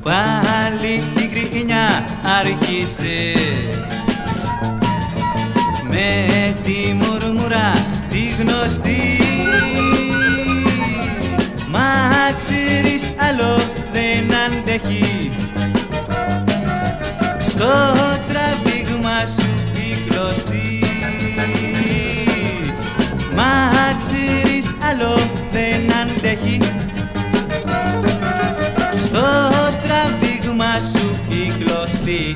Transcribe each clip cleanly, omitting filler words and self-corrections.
Πάλι την κρίνια άρχισες με τη μουρμουρά τη γνωστή. Μα ξέρεις άλλο δεν αντέχει στο τραβήγμα σου η κλωστή. Μα ξέρεις άλλο δεν αντέχει στο τραβήγμα σου η κλωστή.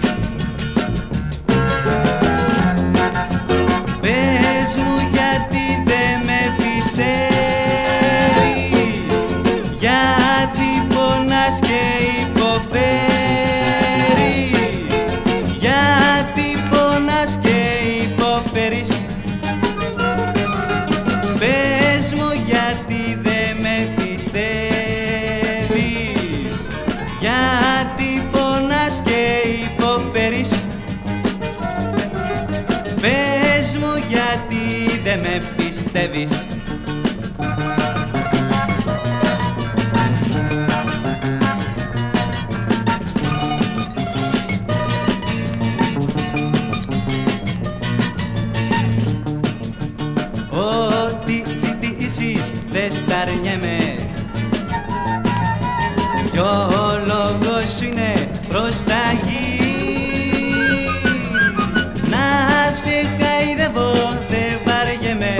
Πες μου γιατί δεν με πιστεύεις, γιατί πονάς και υποφέρεις, γιατί πονάς και υποφέρεις. Πες μου γιατί δεν με πιστεύεις, γιατί πονάς και υποφέρεις. Πες μου γιατί δεν με πιστεύεις. Ό,τι ζητήσεις δεν σταρνιέμαι κι ο λόγος σου είναι προσταγή. Να σε χαϊδεύω δεν βαριέμαι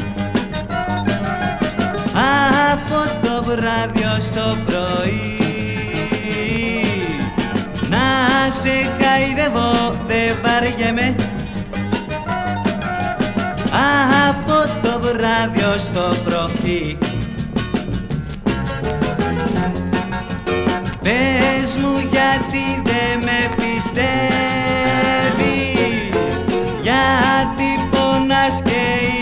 από το βράδυ ως το πρωί. Να σε χαϊδεύω δεν βαριέμαι από το βράδυ ως το πρωί. Πες μου γιατί δεν με πιστεύεις, γιατί πονάς και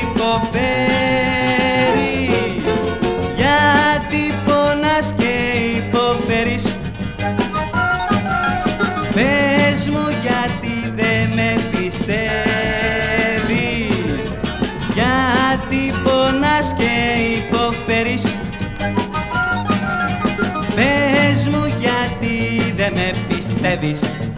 υποφέρεις, γιατί πονάς και υποφέρεις. Πες μου γιατί δεν με πιστεύεις, γιατί πονάς και υποφέρεις. Πες μου γιατί δεν με πιστεύεις.